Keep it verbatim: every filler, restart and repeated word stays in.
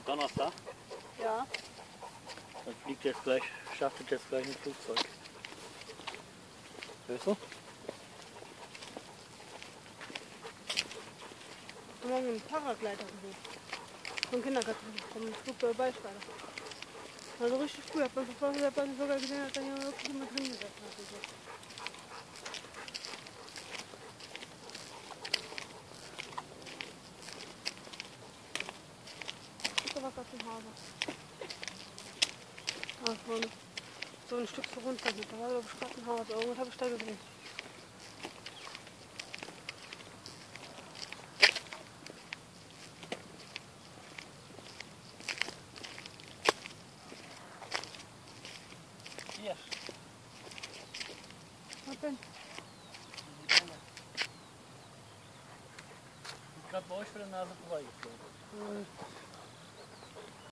Donnerstag? Ja. Dann fliegt jetzt gleich, startet jetzt gleich ein Flugzeug. Hörst du? Wir haben morgen einen Paragleiter gesehen. Vom Kindergarten, vom Flugballspaler. Also richtig cool. Ich habe beim Verfolger sogar gesehen, dass da hier wirklich jemand drin gesessen hat. Und so. Da war gerade ein Hase. Ah, vorne. So ein Stück so runter. Da war gerade ein Hase. Irgendwas habe ich da gesehen. Hier. Was denn? Ist gerade bei euch vor der Nase vorbeigeflogen.